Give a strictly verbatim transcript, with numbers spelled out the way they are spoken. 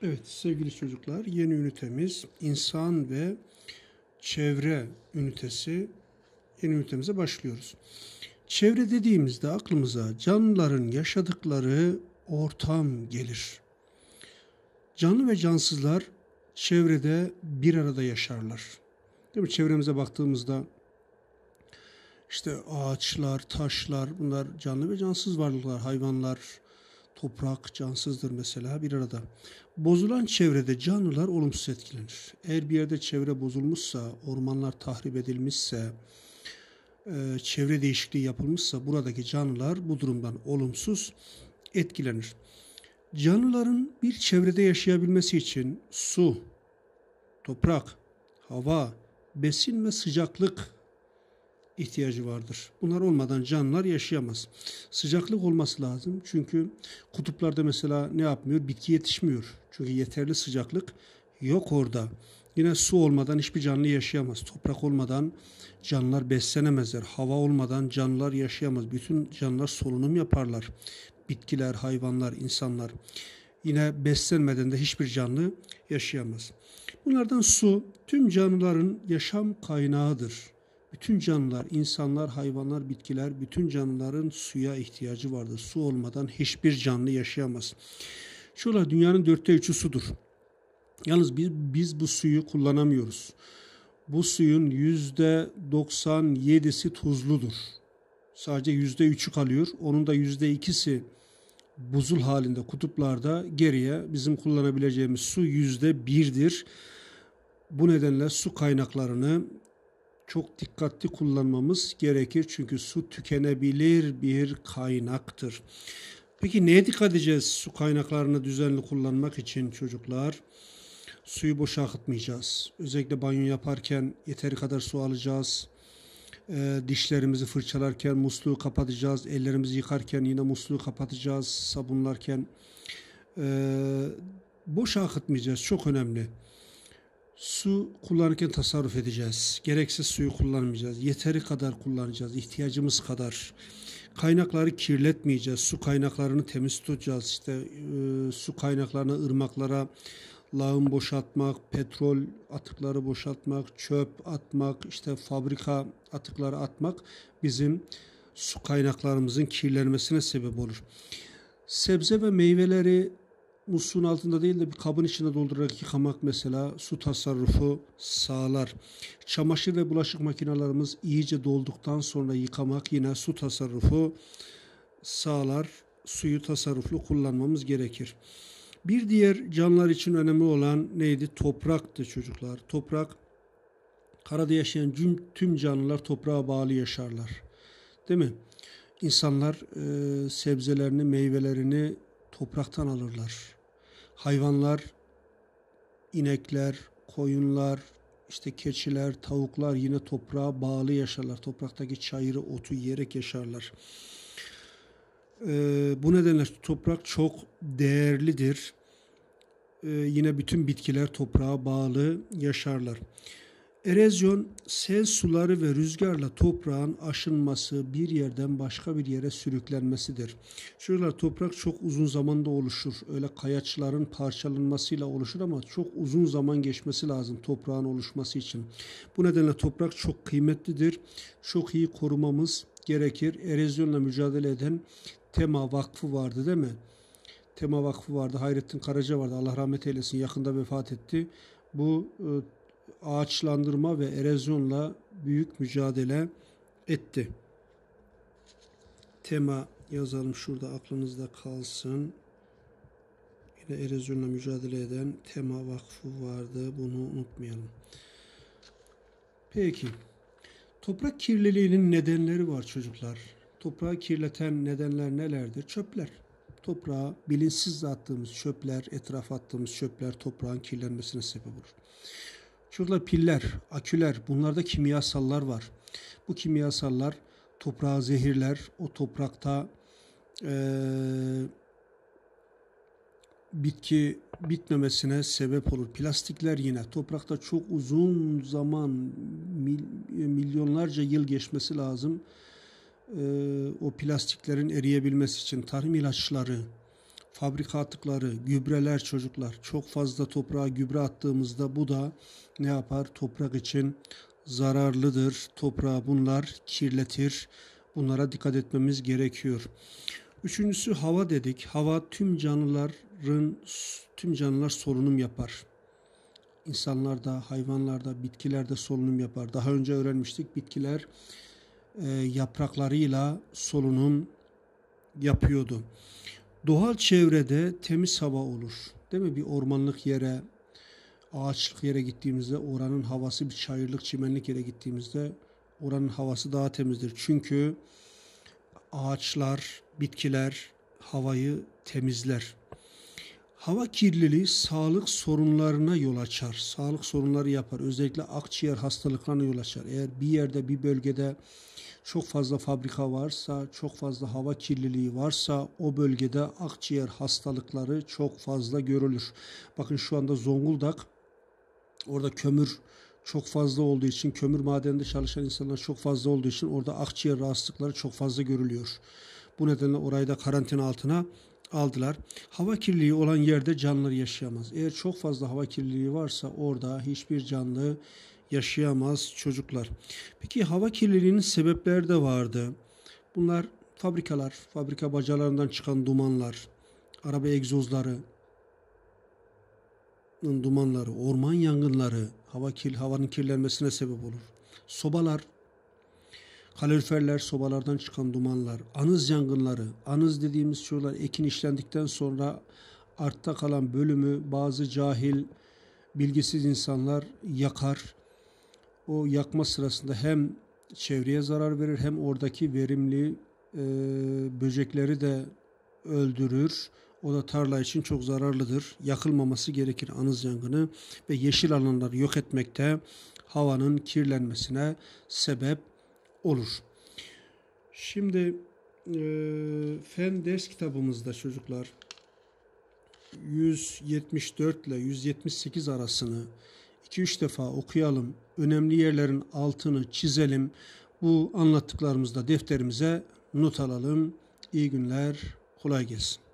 Evet sevgili çocuklar, yeni ünitemiz insan ve çevre ünitesi. Yeni ünitemize başlıyoruz. Çevre dediğimizde aklımıza canlıların yaşadıkları ortam gelir. Canlı ve cansızlar çevrede bir arada yaşarlar. Değil mi? Çevremize baktığımızda işte ağaçlar, taşlar, bunlar canlı ve cansız varlıklar, hayvanlar, toprak cansızdır mesela bir arada. Bozulan çevrede canlılar olumsuz etkilenir. Eğer bir yerde çevre bozulmuşsa, ormanlar tahrip edilmişse, e, çevre değişikliği yapılmışsa buradaki canlılar bu durumdan olumsuz etkilenir. Canlıların bir çevrede yaşayabilmesi için su, toprak, hava, besin ve sıcaklık ihtiyacı vardır. Bunlar olmadan canlılar yaşayamaz. Sıcaklık olması lazım. Çünkü kutuplarda mesela ne yapmıyor? Bitki yetişmiyor. Çünkü yeterli sıcaklık yok orada. Yine su olmadan hiçbir canlı yaşayamaz. Toprak olmadan canlılar beslenemezler. Hava olmadan canlılar yaşayamaz. Bütün canlılar solunum yaparlar. Bitkiler, hayvanlar, insanlar. Yine beslenmeden de hiçbir canlı yaşayamaz. Bunlardan su tüm canlıların yaşam kaynağıdır. Bütün canlılar, insanlar, hayvanlar, bitkiler, bütün canlıların suya ihtiyacı vardır. Su olmadan hiçbir canlı yaşayamaz. Şöyle dünyanın dörtte üçü sudur. Yalnız biz, biz bu suyu kullanamıyoruz. Bu suyun yüzde doksan yedisi tuzludur. Sadece yüzde üçü kalıyor. Onun da yüzde ikisi buzul halinde kutuplarda, geriye bizim kullanabileceğimiz su yüzde birdir. Bu nedenle su kaynaklarını çok dikkatli kullanmamız gerekir. Çünkü su tükenebilir bir kaynaktır. Peki neye dikkat edeceğiz su kaynaklarını düzenli kullanmak için çocuklar? Suyu boşa akıtmayacağız. Özellikle banyo yaparken yeteri kadar su alacağız. E, dişlerimizi fırçalarken musluğu kapatacağız. Ellerimizi yıkarken yine musluğu kapatacağız. Sabunlarken e, boşa akıtmayacağız. Çok önemli. Su kullanırken tasarruf edeceğiz. Gereksiz suyu kullanmayacağız. Yeteri kadar kullanacağız. İhtiyacımız kadar. Kaynakları kirletmeyeceğiz. Su kaynaklarını temiz tutacağız. İşte e, su kaynaklarını ırmaklara lağım boşaltmak, petrol atıkları boşaltmak, çöp atmak, işte fabrika atıkları atmak bizim su kaynaklarımızın kirlenmesine sebep olur. Sebze ve meyveleri musluğun altında değil de bir kabın içine doldurarak yıkamak mesela su tasarrufu sağlar. Çamaşır ve bulaşık makinelerimiz iyice dolduktan sonra yıkamak yine su tasarrufu sağlar. Suyu tasarruflu kullanmamız gerekir. Bir diğer canlılar için önemli olan neydi? Topraktı çocuklar. Toprak, karada yaşayan tüm canlılar toprağa bağlı yaşarlar. Değil mi? İnsanlar e, sebzelerini, meyvelerini topraktan alırlar. Hayvanlar, inekler, koyunlar, işte keçiler, tavuklar yine toprağa bağlı yaşarlar. Topraktaki çayırı, otu yiyerek yaşarlar. Ee, bu nedenle toprak çok değerlidir. Ee, yine bütün bitkiler toprağa bağlı yaşarlar. Erozyon, sel suları ve rüzgarla toprağın aşınması, bir yerden başka bir yere sürüklenmesidir. Şöyle toprak çok uzun zamanda oluşur. Öyle kayaçların parçalanmasıyla oluşur ama çok uzun zaman geçmesi lazım toprağın oluşması için. Bu nedenle toprak çok kıymetlidir. Çok iyi korumamız gerekir. Erozyonla mücadele eden Tema Vakfı vardı değil mi? Tema Vakfı vardı. Hayrettin Karaca vardı. Allah rahmet eylesin. Yakında vefat etti. Bu ağaçlandırma ve erozyonla büyük mücadele etti. Tema yazalım şurada, aklınızda kalsın. Yine erozyonla mücadele eden Tema Vakfı vardı. Bunu unutmayalım. Peki. Toprak kirliliğinin nedenleri var çocuklar. Toprağı kirleten nedenler nelerdir? Çöpler. Toprağa bilinçsiz attığımız çöpler, etrafa attığımız çöpler toprağın kirlenmesine sebep olur. Çocuklar, piller, aküler, bunlarda kimyasallar var. Bu kimyasallar toprağı zehirler. O toprakta e, bitki bitmemesine sebep olur. Plastikler yine toprakta çok uzun zaman, mil, milyonlarca yıl geçmesi lazım. E, o plastiklerin eriyebilmesi için tarım ilaçları, fabrika atıkları, gübreler çocuklar. Çok fazla toprağa gübre attığımızda bu da ne yapar? Toprak için zararlıdır. Toprağı bunlar kirletir. Bunlara dikkat etmemiz gerekiyor. Üçüncüsü hava dedik. Hava tüm canlıların tüm canlılar solunum yapar. İnsanlarda, hayvanlarda, bitkilerde solunum yapar. Daha önce öğrenmiştik. Bitkiler e, yapraklarıyla solunum yapıyordu. Doğal çevrede temiz hava olur. Değil mi? Bir ormanlık yere, ağaçlık yere gittiğimizde oranın havası, bir çayırlık, çimenlik yere gittiğimizde oranın havası daha temizdir. Çünkü ağaçlar, bitkiler havayı temizler. Hava kirliliği sağlık sorunlarına yol açar. Sağlık sorunları yapar. Özellikle akciğer hastalıklarına yol açar. Eğer bir yerde, bir bölgede çok fazla fabrika varsa, çok fazla hava kirliliği varsa o bölgede akciğer hastalıkları çok fazla görülür. Bakın şu anda Zonguldak, orada kömür çok fazla olduğu için, kömür madeninde çalışan insanlar çok fazla olduğu için orada akciğer rahatsızlıkları çok fazla görülüyor. Bu nedenle orayı da karantina altına aldılar. Hava kirliliği olan yerde canlılar yaşayamaz. Eğer çok fazla hava kirliliği varsa orada hiçbir canlı yaşayamaz çocuklar. Peki hava kirliliğinin sebepleri de vardı. Bunlar fabrikalar, fabrika bacalarından çıkan dumanlar, araba egzozları, dumanları, orman yangınları, hava kir, havanın kirlenmesine sebep olur. Sobalar, kaloriferler, sobalardan çıkan dumanlar, anız yangınları, anız dediğimiz şeyler ekin işlendikten sonra artta kalan bölümü bazı cahil, bilgisiz insanlar yakar. O yakma sırasında hem çevreye zarar verir hem oradaki verimli e, böcekleri de öldürür. O da tarla için çok zararlıdır. Yakılmaması gerekir anız yangını ve yeşil alanları yok etmekte havanın kirlenmesine sebep olur. Şimdi e, fen ders kitabımızda çocuklar yüz yetmiş dört ile yüz yetmiş sekiz arasını iki üç defa okuyalım. Önemli yerlerin altını çizelim. Bu anlattıklarımızda defterimize not alalım. İyi günler, kolay gelsin.